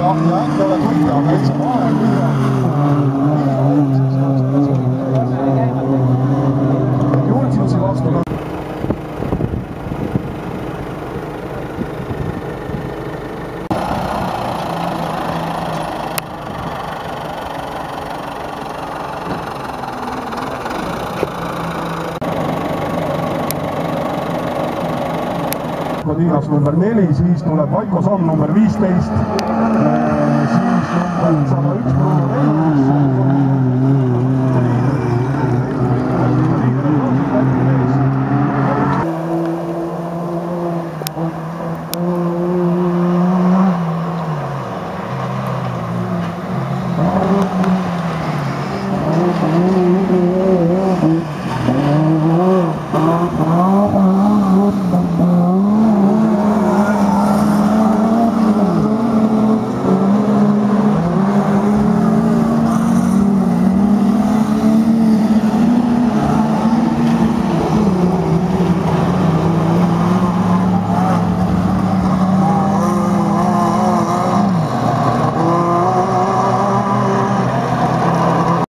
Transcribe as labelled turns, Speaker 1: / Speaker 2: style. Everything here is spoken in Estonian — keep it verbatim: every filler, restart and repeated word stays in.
Speaker 1: ja, ja äkki oled võita, aga ei saa aeg liiga. Jultsinsi vastu ka. Tiinas number neli, siis tuleb Vaiko Samm number viisteist.